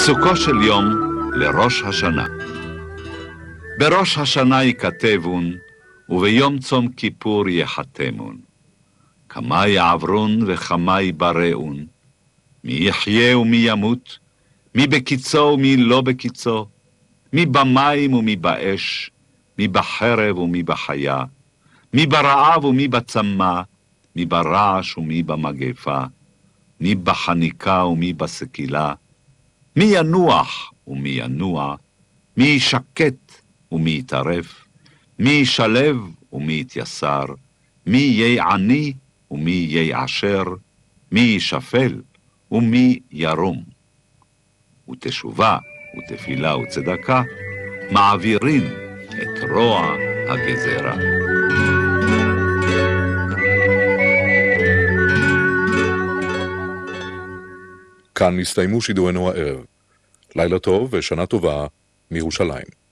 פסוקו של יום לראש השנה. בראש השנה ייכתבון, וביום צום כיפור יחתמון. כמה יעברון וכמה יבראון, מי יחיה ומי ימות, מי בקיצו ומי לא בקיצו, מי במים ומי באש, מי בחרב ומי בחיה, מי ברעב ומי בצמא, מי ברעש ומי במגפה, מי בחניקה ומי בסקילה, מי ינוח ומי ינוע, מי ישקט ומי יטרף, מי ישלב ומי יתייסר, מי יהיה עני ומי יהיה עשר, מי ישפל ומי ירום. ותשובה ותפילה וצדקה מעבירים את רוע הגזרה. כאן הסתיימו שידורנו הערב. לילה טוב ושנה טובה מירושלים.